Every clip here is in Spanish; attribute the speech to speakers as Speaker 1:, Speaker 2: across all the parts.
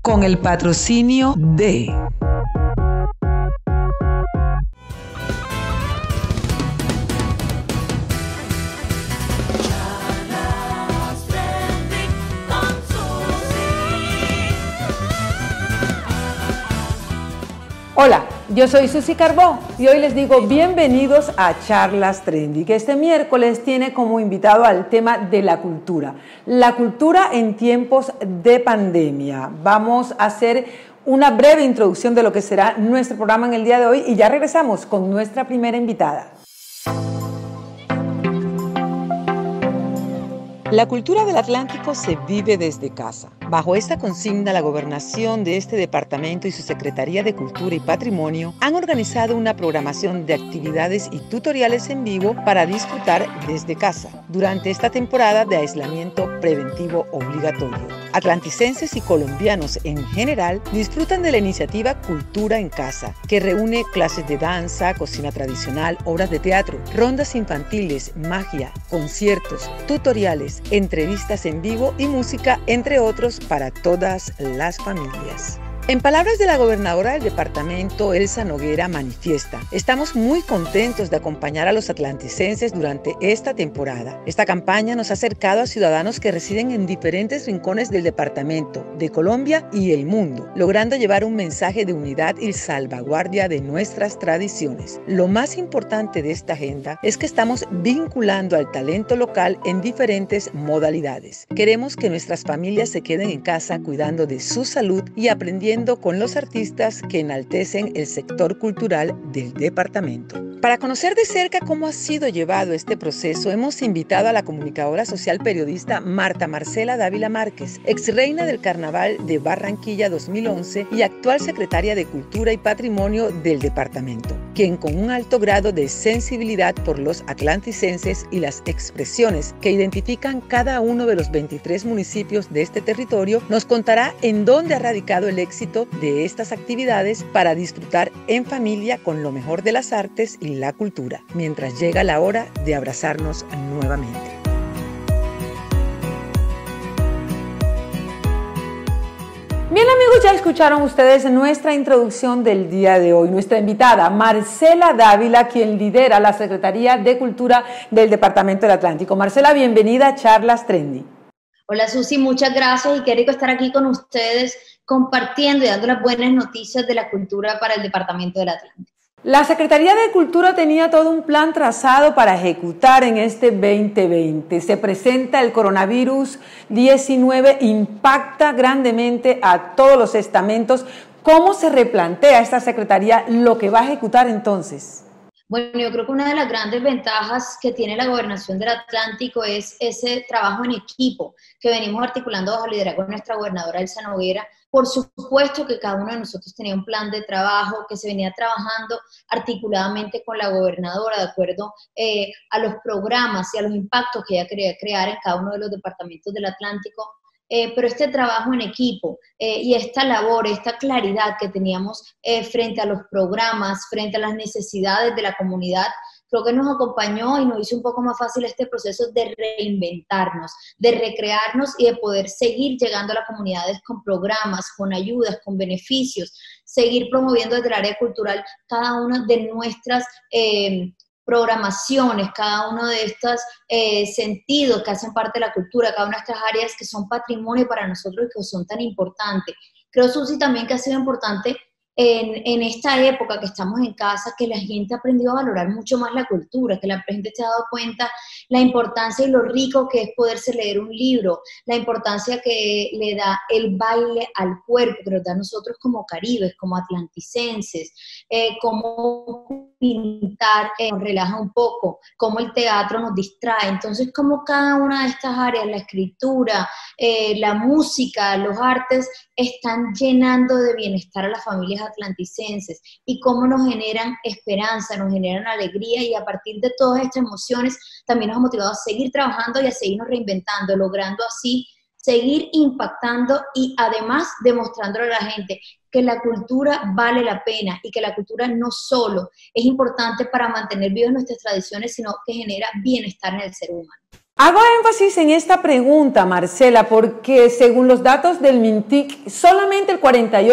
Speaker 1: con el patrocinio de...
Speaker 2: Hola, yo soy Susi Carbó y hoy les digo bienvenidos a Charlas Trendy, que este miércoles tiene como invitado al tema de la cultura en tiempos de pandemia. Vamos a hacer una breve introducción de lo que será nuestro programa en el día de hoy y ya regresamos con nuestra primera invitada. La cultura del Atlántico se vive desde casa. Bajo esta consigna, la gobernación de este departamento y su Secretaría de Cultura y Patrimonio han organizado una programación de actividades y tutoriales en vivo para disfrutar desde casa durante esta temporada de aislamiento preventivo obligatorio. Atlanticenses y colombianos en general disfrutan de la iniciativa Cultura en Casa, que reúne clases de danza, cocina tradicional, obras de teatro, rondas infantiles, magia, conciertos, tutoriales, entrevistas en vivo y música, entre otros, para todas las familias. En palabras de la gobernadora del departamento, Elsa Noguera, manifiesta: estamos muy contentos de acompañar a los atlanticenses durante esta temporada. Esta campaña nos ha acercado a ciudadanos que residen en diferentes rincones del departamento, de Colombia y el mundo, logrando llevar un mensaje de unidad y salvaguardia de nuestras tradiciones. Lo más importante de esta agenda es que estamos vinculando al talento local en diferentes modalidades. Queremos que nuestras familias se queden en casa cuidando de su salud y aprendiendo con los artistas que enaltecen el sector cultural del departamento. Para conocer de cerca cómo ha sido llevado este proceso, hemos invitado a la comunicadora social periodista Marta Marcela Dávila Márquez, ex reina del Carnaval de Barranquilla 2011 y actual secretaria de Cultura y Patrimonio del departamento, quien con un alto grado de sensibilidad por los atlanticenses y las expresiones que identifican cada uno de los 23 municipios de este territorio, nos contará en dónde ha radicado el éxito de estas actividades para disfrutar en familia con lo mejor de las artes y la cultura, mientras llega la hora de abrazarnos nuevamente. Bien, amigos, ya escucharon ustedes nuestra introducción del día de hoy. Nuestra invitada, Marcela Dávila, quien lidera la Secretaría de Cultura del Departamento del Atlántico. Marcela, bienvenida a Charlas Trendy.
Speaker 3: Hola, Susi, muchas gracias y qué rico estar aquí con ustedes compartiendo y dando las buenas noticias de la cultura para el Departamento del Atlántico.
Speaker 2: La Secretaría de Cultura tenía todo un plan trazado para ejecutar en este 2020. Se presenta el coronavirus 19, impacta grandemente a todos los estamentos. ¿Cómo se replantea esta Secretaría lo que va a ejecutar entonces?
Speaker 3: Bueno, yo creo que una de las grandes ventajas que tiene la Gobernación del Atlántico es ese trabajo en equipo que venimos articulando bajo el liderazgo de nuestra gobernadora Elsa Noguera. Por supuesto que cada uno de nosotros tenía un plan de trabajo que se venía trabajando articuladamente con la gobernadora de acuerdo a los programas y a los impactos que ella quería crear en cada uno de los departamentos del Atlántico. Pero este trabajo en equipo y esta labor, esta claridad que teníamos frente a los programas, frente a las necesidades de la comunidad, creo que nos acompañó y nos hizo un poco más fácil este proceso de reinventarnos, de recrearnos y de poder seguir llegando a las comunidades con programas, con ayudas, con beneficios, seguir promoviendo desde el área cultural cada una de nuestras programaciones, cada uno de estos sentidos que hacen parte de la cultura, cada una de estas áreas que son patrimonio para nosotros y que son tan importantes. Creo, Susi, también que ha sido importante en esta época que estamos en casa, que la gente ha aprendido a valorar mucho más la cultura, que la gente se ha dado cuenta la importancia y lo rico que es poderse leer un libro, la importancia que le da el baile al cuerpo, que nos da a nosotros como caribes, como atlanticenses, como pintar nos relaja un poco, cómo el teatro nos distrae. Entonces, como cada una de estas áreas, la escritura, la música, los artes, están llenando de bienestar a las familias atlanticenses y cómo nos generan esperanza, nos generan alegría y a partir de todas estas emociones también nos ha motivado a seguir trabajando y a seguirnos reinventando, logrando así seguir impactando y además demostrándole a la gente que la cultura vale la pena y que la cultura no solo es importante para mantener vivas nuestras tradiciones, sino que genera bienestar en el ser humano.
Speaker 1: Hago énfasis en esta pregunta, Marcela, porque según los datos del MINTIC, solamente el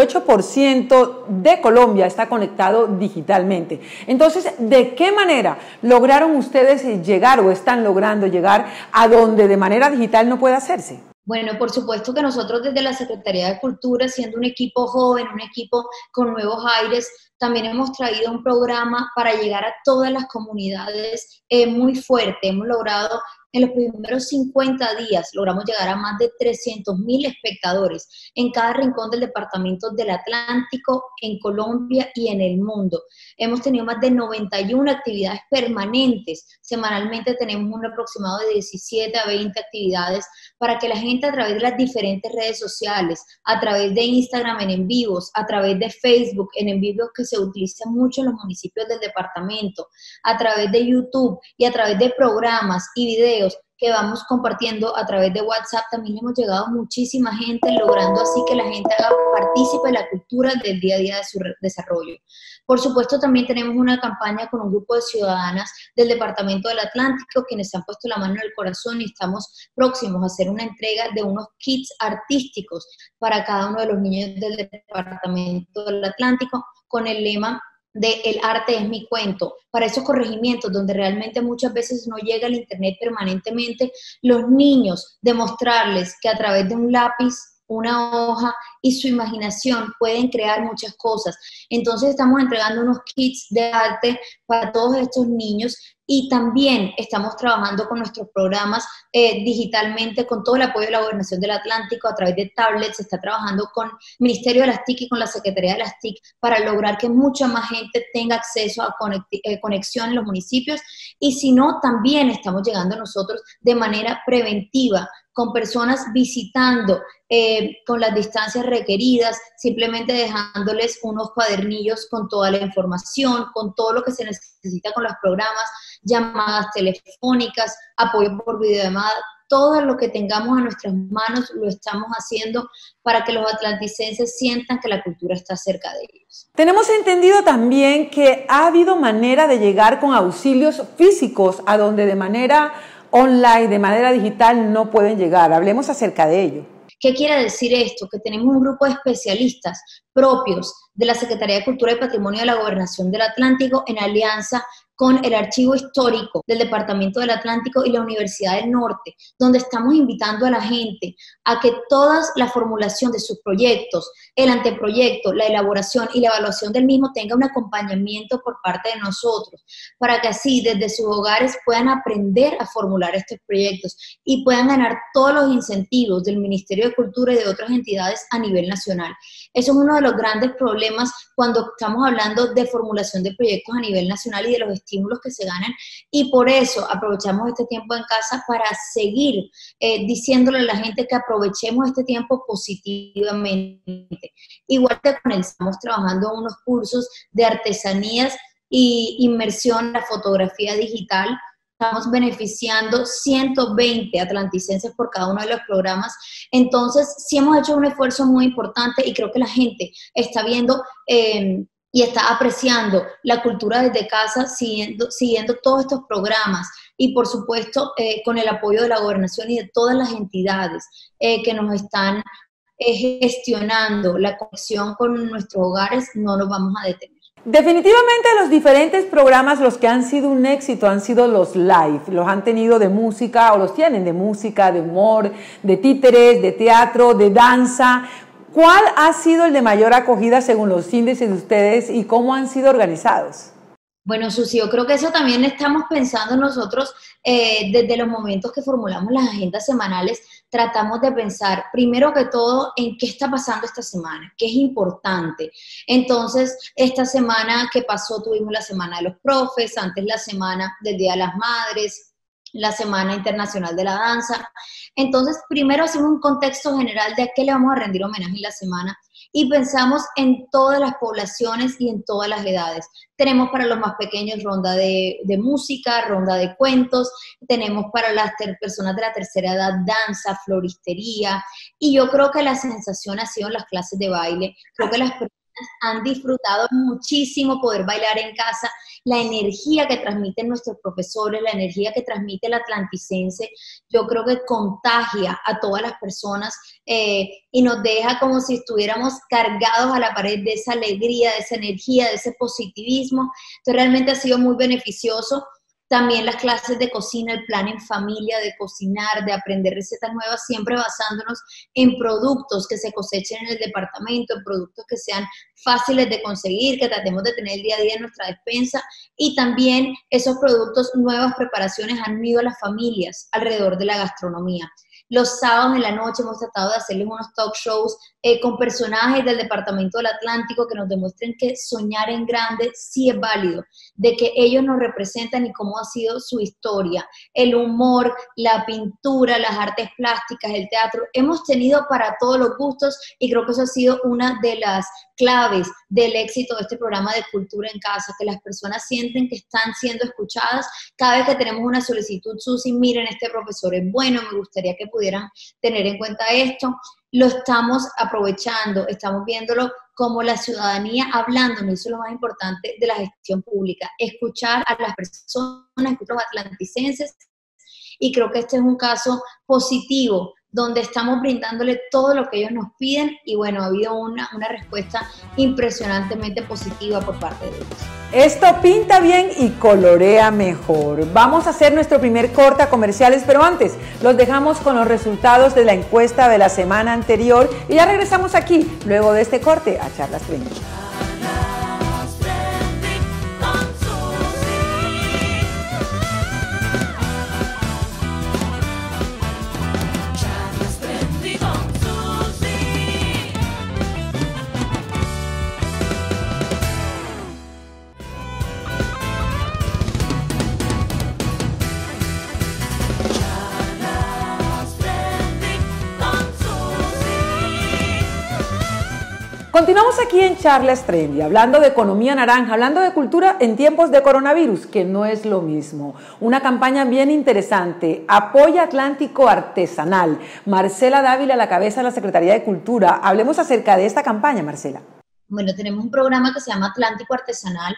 Speaker 1: 48% de Colombia está conectado digitalmente. Entonces, ¿de qué manera lograron ustedes llegar o están logrando llegar a donde de manera digital no puede hacerse?
Speaker 3: Bueno, por supuesto que nosotros desde la Secretaría de Cultura, siendo un equipo joven, un equipo con nuevos aires, también hemos traído un programa para llegar a todas las comunidades muy fuerte. Hemos logrado, en los primeros 50 días, logramos llegar a más de 300.000 espectadores en cada rincón del departamento del Atlántico, en Colombia y en el mundo. Hemos tenido más de 91 actividades permanentes. Semanalmente tenemos un aproximado de 17 a 20 actividades para que la gente a través de las diferentes redes sociales, a través de Instagram en vivos, a través de Facebook en vivos que se utilizan mucho en los municipios del departamento, a través de YouTube y a través de programas y videos que vamos compartiendo a través de WhatsApp, también hemos llegado a muchísima gente, logrando así que la gente haga partícipe de la cultura del día a día de su desarrollo. Por supuesto, también tenemos una campaña con un grupo de ciudadanas del Departamento del Atlántico, quienes se han puesto la mano en el corazón, y estamos próximos a hacer una entrega de unos kits artísticos para cada uno de los niños del Departamento del Atlántico, con el lema de El arte es mi cuento, para esos corregimientos donde realmente muchas veces no llega el internet permanentemente, los niños, demostrarles que a través de un lápiz, una hoja y su imaginación pueden crear muchas cosas. Entonces estamos entregando unos kits de arte para todos estos niños y también estamos trabajando con nuestros programas digitalmente, con todo el apoyo de la Gobernación del Atlántico a través de tablets. Se está trabajando con el Ministerio de las TIC y con la Secretaría de las TIC para lograr que mucha más gente tenga acceso a conexión en los municipios, y si no, también estamos llegando nosotros de manera preventiva, con personas visitando con las distancias requeridas, simplemente dejándoles unos cuadernillos con toda la información, con todo lo que se necesita con los programas, llamadas telefónicas, apoyo por videollamada, todo lo que tengamos a nuestras manos lo estamos haciendo para que los atlanticenses sientan que la cultura está cerca de ellos.
Speaker 1: Tenemos entendido también que ha habido manera de llegar con auxilios físicos a donde de manera online, de manera digital, no pueden llegar. Hablemos acerca de ello.
Speaker 3: ¿Qué quiere decir esto? Que tenemos un grupo de especialistas propios de la Secretaría de Cultura y Patrimonio de la Gobernación del Atlántico en alianza con el Archivo Histórico del Departamento del Atlántico y la Universidad del Norte, donde estamos invitando a la gente a que toda la formulación de sus proyectos, el anteproyecto, la elaboración y la evaluación del mismo tenga un acompañamiento por parte de nosotros, para que así desde sus hogares puedan aprender a formular estos proyectos y puedan ganar todos los incentivos del Ministerio de Cultura y de otras entidades a nivel nacional. Eso es uno de los grandes problemas cuando estamos hablando de formulación de proyectos a nivel nacional y de los estímulos que se ganan, y por eso aprovechamos este tiempo en casa para seguir diciéndole a la gente que aprovechemos este tiempo positivamente. Igual que con él, estamos trabajando en unos cursos de artesanías y inmersión en la fotografía digital. Estamos beneficiando 120 atlanticenses por cada uno de los programas. Entonces, sí hemos hecho un esfuerzo muy importante y creo que la gente está viendo y está apreciando la cultura desde casa, siguiendo todos estos programas y, por supuesto, con el apoyo de la Gobernación y de todas las entidades que nos están gestionando la conexión con nuestros hogares, no nos vamos a detener.
Speaker 1: Definitivamente los diferentes programas, los que han sido un éxito han sido los live, los han tenido de música o los tienen de música, de humor, de títeres, de teatro, de danza. ¿Cuál ha sido el de mayor acogida según los índices de ustedes y cómo han sido organizados?
Speaker 3: Bueno, Susi, yo creo que eso también estamos pensando nosotros desde los momentos que formulamos las agendas semanales. Tratamos de pensar, primero que todo, en qué está pasando esta semana, qué es importante. Entonces, esta semana que pasó, tuvimos la Semana de los Profes, antes la Semana del Día de las Madres, la Semana Internacional de la Danza. Entonces, primero hacemos un contexto general de a qué le vamos a rendir homenaje en la semana y pensamos en todas las poblaciones y en todas las edades. Tenemos para los más pequeños ronda de música, ronda de cuentos, tenemos para las personas de la tercera edad danza, floristería, y yo creo que la sensación ha sido en las clases de baile. Creo que las personas han disfrutado muchísimo poder bailar en casa, la energía que transmiten nuestros profesores, la energía que transmite el atlanticense, yo creo que contagia a todas las personas y nos deja como si estuviéramos cargados a la pared de esa alegría, de esa energía, de ese positivismo. Entonces realmente ha sido muy beneficioso. También las clases de cocina, el plan en familia, de cocinar, de aprender recetas nuevas, siempre basándonos en productos que se cosechen en el departamento, en productos que sean fáciles de conseguir, que tratemos de tener el día a día en nuestra despensa, y también esos productos, nuevas preparaciones han unido a las familias alrededor de la gastronomía. Los sábados en la noche hemos tratado de hacerles unos talk shows con personajes del Departamento del Atlántico que nos demuestren que soñar en grande sí es válido, de que ellos nos representan y cómo ha sido su historia, el humor, la pintura, las artes plásticas, el teatro. Hemos tenido para todos los gustos y creo que eso ha sido una de las claves del éxito de este programa de Cultura en Casa, que las personas sienten que están siendo escuchadas. Cada vez que tenemos una solicitud, Susi, miren, este profesor es bueno, me gustaría que pudieran tener en cuenta esto. Lo estamos aprovechando, estamos viéndolo como la ciudadanía hablando, y eso es lo más importante de la gestión pública, escuchar a las personas, escuchar a los atlanticenses, y creo que este es un caso positivo, donde estamos brindándole todo lo que ellos nos piden, y bueno, ha habido una respuesta impresionantemente positiva por parte de ellos.
Speaker 1: Esto pinta bien y colorea mejor. Vamos a hacer nuestro primer corte a comerciales, pero antes los dejamos con los resultados de la encuesta de la semana anterior y ya regresamos aquí, luego de este corte, a Charlas Trending. Continuamos aquí en Charlas Trendy, hablando de economía naranja, hablando de cultura en tiempos de coronavirus, que no es lo mismo. Una campaña bien interesante, Apoya Atlántico Artesanal. Marcela Dávila a la cabeza de la Secretaría de Cultura. Hablemos acerca de esta campaña, Marcela.
Speaker 3: Bueno, tenemos un programa que se llama Atlántico Artesanal.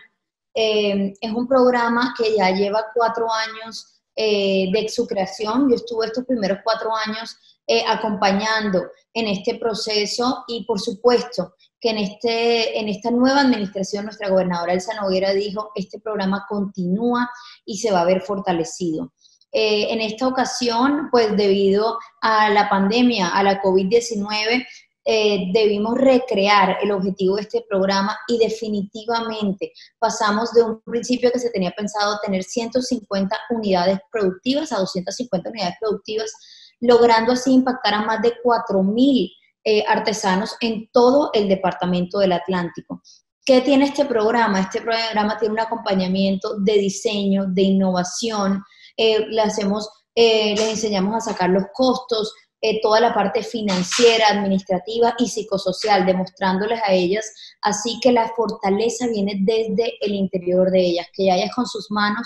Speaker 3: Es un programa que ya lleva 4 años de su creación. Yo estuve estos primeros 4 años acompañando en este proceso, y por supuesto que en esta nueva administración nuestra gobernadora Elsa Noguera dijo, este programa continúa y se va a ver fortalecido. En esta ocasión, pues debido a la pandemia, a la COVID-19, debimos recrear el objetivo de este programa, y definitivamente pasamos de un principio que se tenía pensado tener 150 unidades productivas a 250 unidades productivas, logrando así impactar a más de 4,000 artesanos en todo el departamento del Atlántico. ¿Qué tiene este programa? Este programa tiene un acompañamiento de diseño, de innovación, les enseñamos a sacar los costos, toda la parte financiera, administrativa y psicosocial, demostrándoles a ellas así que la fortaleza viene desde el interior de ellas, que ellas con sus manos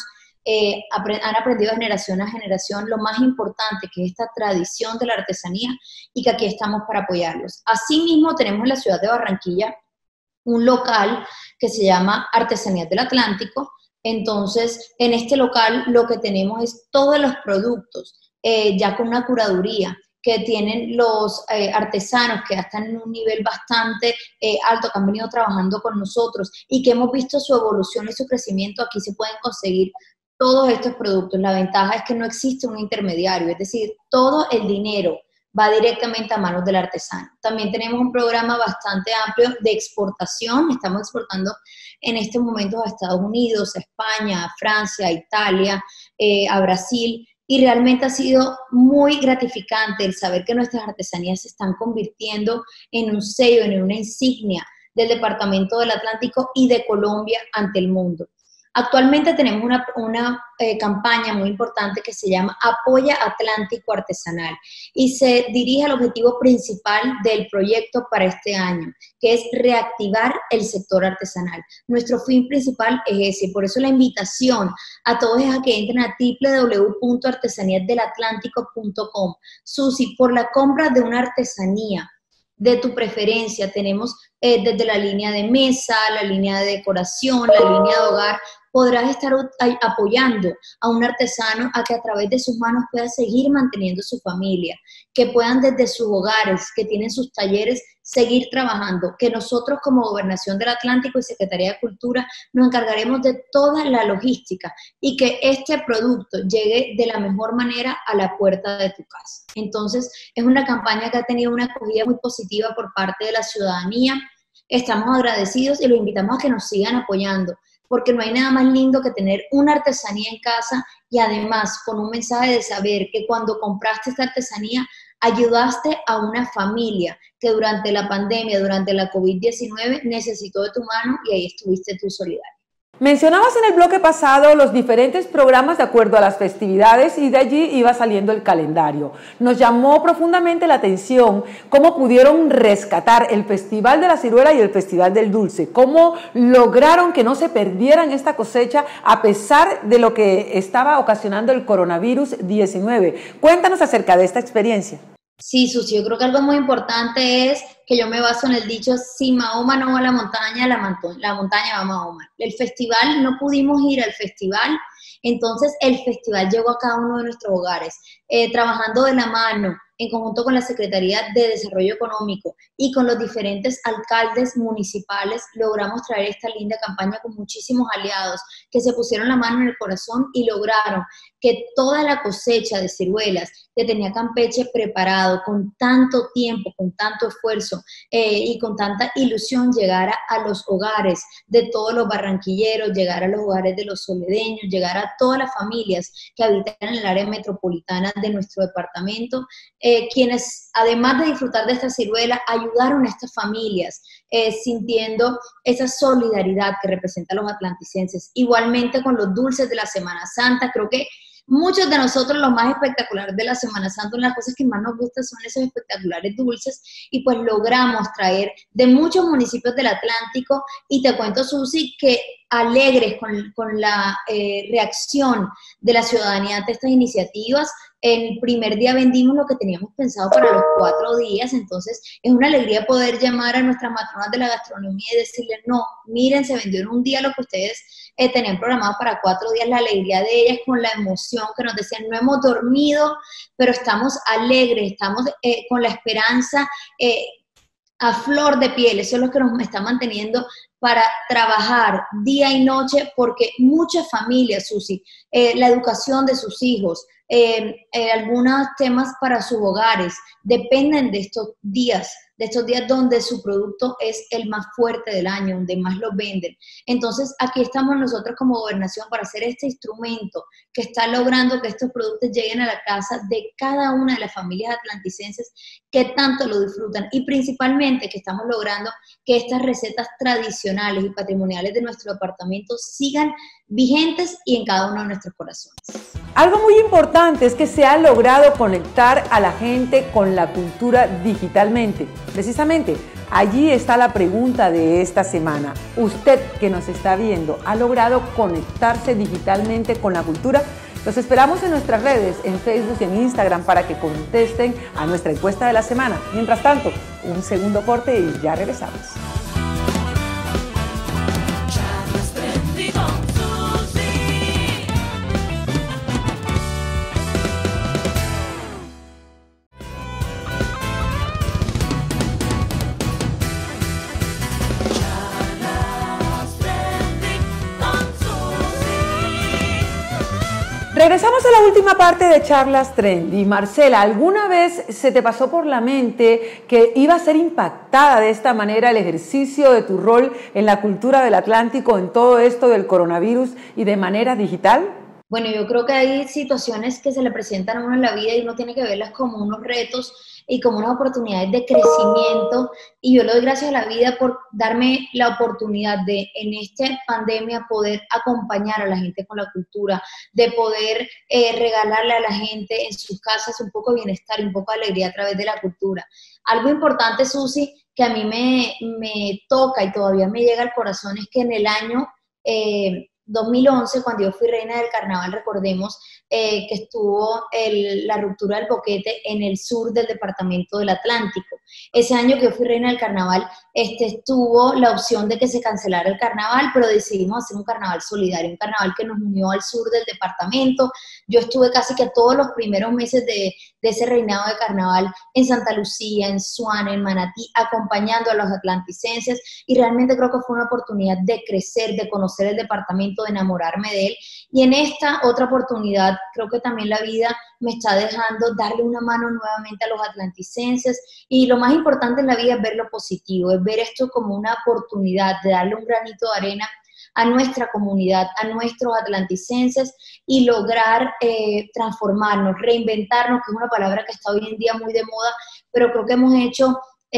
Speaker 3: han aprendido de generación a generación lo más importante, que es esta tradición de la artesanía, y que aquí estamos para apoyarlos. Asimismo, tenemos en la ciudad de Barranquilla un local que se llama Artesanías del Atlántico. Entonces, en este local lo que tenemos es todos los productos, ya con una curaduría, que tienen los artesanos que ya están en un nivel bastante alto, que han venido trabajando con nosotros y que hemos visto su evolución y su crecimiento. Aquí se pueden conseguir todos estos productos. La ventaja es que no existe un intermediario, es decir, todo el dinero va directamente a manos del artesano. También tenemos un programa bastante amplio de exportación. Estamos exportando en estos momentos a Estados Unidos, a España, a Francia, a Italia, a Brasil, y realmente ha sido muy gratificante el saber que nuestras artesanías se están convirtiendo en un sello, en una insignia del Departamento del Atlántico y de Colombia ante el mundo. Actualmente tenemos una campaña muy importante que se llama Apoya Atlántico Artesanal, y se dirige al objetivo principal del proyecto para este año, que es reactivar el sector artesanal. Nuestro fin principal es ese, por eso la invitación a todos es a que entren a www.artesaniasdelatlántico.com. Susi, por la compra de una artesanía de tu preferencia. Tenemos desde la línea de mesa, la línea de decoración, la línea de hogar. Podrás estar apoyando a un artesano a que a través de sus manos pueda seguir manteniendo su familia, que puedan desde sus hogares, que tienen sus talleres, seguir trabajando, que nosotros como Gobernación del Atlántico y Secretaría de Cultura nos encargaremos de toda la logística y que este producto llegue de la mejor manera a la puerta de tu casa. Entonces, es una campaña que ha tenido una acogida muy positiva por parte de la ciudadanía. Estamos agradecidos y los invitamos a que nos sigan apoyando, porque no hay nada más lindo que tener una artesanía en casa y además con un mensaje de saber que cuando compraste esta artesanía ayudaste a una familia que durante la pandemia, durante la COVID-19 necesitó de tu mano y ahí estuviste tú solidario.
Speaker 1: Mencionabas en el bloque pasado los diferentes programas de acuerdo a las festividades y de allí iba saliendo el calendario. Nos llamó profundamente la atención cómo pudieron rescatar el Festival de la Ciruela y el Festival del Dulce, cómo lograron que no se perdieran esta cosecha a pesar de lo que estaba ocasionando el coronavirus 19. Cuéntanos acerca de esta experiencia.
Speaker 3: Sí, Susi, yo creo que algo muy importante es que yo me baso en el dicho, si Mahoma no va a la montaña va a Mahoma. El festival, no pudimos ir al festival, entonces el festival llegó a cada uno de nuestros hogares, trabajando de la mano, en conjunto con la Secretaría de Desarrollo Económico y con los diferentes alcaldes municipales, logramos traer esta linda campaña con muchísimos aliados que se pusieron la mano en el corazón y lograron que toda la cosecha de ciruelas que tenía Campeche preparado con tanto tiempo, con tanto esfuerzo y con tanta ilusión llegara a los hogares de todos los barranquilleros, llegara a los hogares de los soledeños, llegara a todas las familias que habitan en el área metropolitana de nuestro departamento, quienes además de disfrutar de esta ciruela ayudaron a estas familias sintiendo esa solidaridad que representan los atlanticenses. Igualmente con los dulces de la Semana Santa, creo que muchos de nosotros lo más espectacular de la Semana Santa, una de las cosas que más nos gusta son esos espectaculares dulces y pues logramos traer de muchos municipios del Atlántico y te cuento, Susi, que alegres con la reacción de la ciudadanía ante estas iniciativas. El primer día vendimos lo que teníamos pensado para los 4 días, entonces es una alegría poder llamar a nuestras matronas de la gastronomía y decirles, no, miren, se vendió en un día lo que ustedes tenían programado para 4 días, la alegría de ellas con la emoción que nos decían, no hemos dormido, pero estamos alegres, estamos con la esperanza a flor de piel, eso es lo que nos está manteniendo para trabajar día y noche, porque muchas familias, Susi, la educación de sus hijos, algunos temas para sus hogares, dependen de estos días donde su producto es el más fuerte del año, donde más lo venden. Entonces, aquí estamos nosotros como gobernación para hacer este instrumento que está logrando que estos productos lleguen a la casa de cada una de las familias atlanticenses que tanto lo disfrutan y principalmente que estamos logrando que estas recetas tradicionales y patrimoniales de nuestro departamento sigan vigentes y en cada uno de nuestros corazones.
Speaker 1: Algo muy importante es que se ha logrado conectar a la gente con la cultura digitalmente. Precisamente, allí está la pregunta de esta semana. Usted que nos está viendo, ¿ha logrado conectarse digitalmente con la cultura? Los esperamos en nuestras redes, en Facebook y en Instagram, para que contesten a nuestra encuesta de la semana. Mientras tanto, un segundo corte y ya regresamos. Regresamos a la última parte de Charlas Trendy. Marcela, ¿alguna vez se te pasó por la mente que iba a ser impactada de esta manera el ejercicio de tu rol en la cultura del Atlántico en todo esto del coronavirus y de manera digital?
Speaker 3: Bueno, yo creo que hay situaciones que se le presentan a uno en la vida y uno tiene que verlas como unos retos y como unas oportunidades de crecimiento, y yo le doy gracias a la vida por darme la oportunidad de en esta pandemia poder acompañar a la gente con la cultura, de poder regalarle a la gente en sus casas un poco de bienestar y un poco de alegría a través de la cultura. Algo importante, Susi, que a mí me toca y todavía me llega al corazón es que en el año 2011, cuando yo fui reina del carnaval, recordemos que estuvo la ruptura del boquete en el sur del departamento del Atlántico. Ese año que yo fui reina del carnaval, estuvo la opción de que se cancelara el carnaval, pero decidimos hacer un carnaval solidario, un carnaval que nos unió al sur del departamento. Yo estuve casi que todos los primeros meses de ese reinado de carnaval en Santa Lucía, en Suana, en Manatí, acompañando a los atlanticenses, y realmente creo que fue una oportunidad de crecer, de conocer el departamento, de enamorarme de él. Y en esta otra oportunidad, creo que también la vida me está dejando darle una mano nuevamente a los atlanticenses, y lo más importante en la vida es ver lo positivo, es ver esto como una oportunidad de darle un granito de arena a nuestra comunidad, a nuestros atlanticenses, y lograr transformarnos, reinventarnos, que es una palabra que está hoy en día muy de moda, pero creo que hemos hecho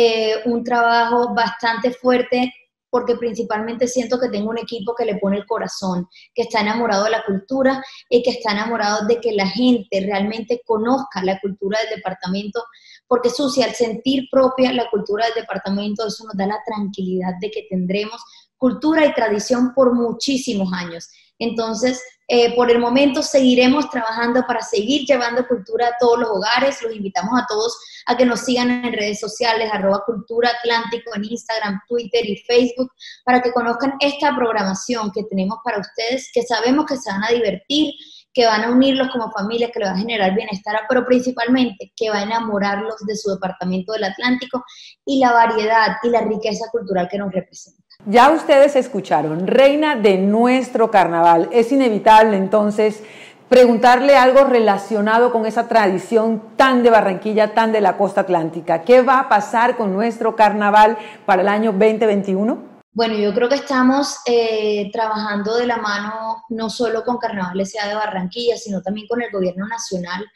Speaker 3: un trabajo bastante fuerte, porque principalmente siento que tengo un equipo que le pone el corazón, que está enamorado de la cultura y que está enamorado de que la gente realmente conozca la cultura del departamento, porque Susi, al sentir propia la cultura del departamento, eso nos da la tranquilidad de que tendremos cultura y tradición por muchísimos años. Entonces, por el momento seguiremos trabajando para seguir llevando cultura a todos los hogares. Los invitamos a todos a que nos sigan en redes sociales, @culturaatlántico en Instagram, Twitter y Facebook, para que conozcan esta programación que tenemos para ustedes, que sabemos que se van a divertir, que van a unirlos como familia, que les va a generar bienestar, pero principalmente que va a enamorarlos de su departamento del Atlántico y la variedad y la riqueza cultural que nos representa.
Speaker 1: Ya ustedes escucharon, reina de nuestro carnaval. Es inevitable entonces preguntarle algo relacionado con esa tradición tan de Barranquilla, tan de la costa atlántica. ¿Qué va a pasar con nuestro carnaval para el año 2021?
Speaker 3: Bueno, yo creo que estamos trabajando de la mano no solo con Carnaval S.A. de Barranquilla, sino también con el gobierno nacional,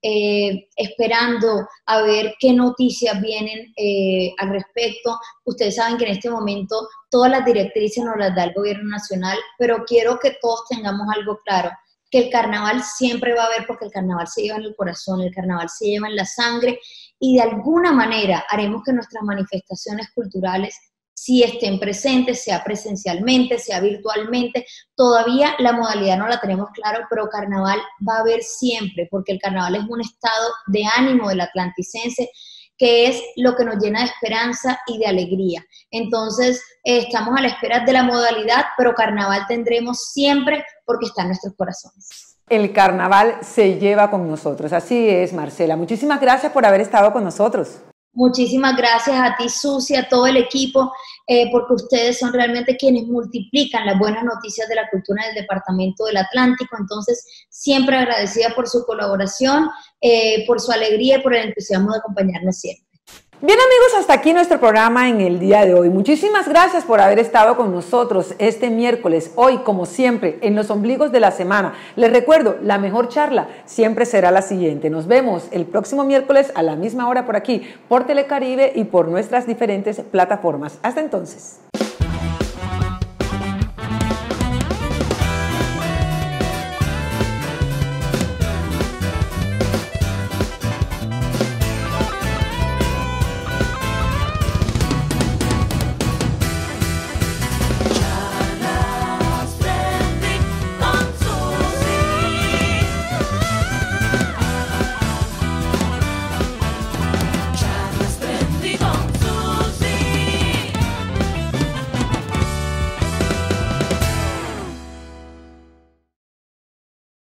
Speaker 3: esperando a ver qué noticias vienen al respecto. Ustedes saben que en este momento todas las directrices nos las da el gobierno nacional, pero quiero que todos tengamos algo claro, que el carnaval siempre va a haber, porque el carnaval se lleva en el corazón, el carnaval se lleva en la sangre, y de alguna manera haremos que nuestras manifestaciones culturales sí estén presentes, sea presencialmente, sea virtualmente. Todavía la modalidad no la tenemos claro, pero carnaval va a haber siempre, porque el carnaval es un estado de ánimo del atlanticense, que es lo que nos llena de esperanza y de alegría. Entonces, estamos a la espera de la modalidad, pero carnaval tendremos siempre, porque está en nuestros corazones.
Speaker 1: El carnaval se lleva con nosotros. Así es, Marcela. Muchísimas gracias por haber estado con nosotros.
Speaker 3: Muchísimas gracias a ti, Susi, a todo el equipo, porque ustedes son realmente quienes multiplican las buenas noticias de la cultura del departamento del Atlántico. Entonces, siempre agradecida por su colaboración, por su alegría y por el entusiasmo de acompañarnos siempre.
Speaker 1: Bien, amigos, hasta aquí nuestro programa en el día de hoy. Muchísimas gracias por haber estado con nosotros este miércoles. Hoy, como siempre, en los ombligos de la semana. Les recuerdo, la mejor charla siempre será la siguiente. Nos vemos el próximo miércoles a la misma hora por aquí, por Telecaribe y por nuestras diferentes plataformas. Hasta entonces.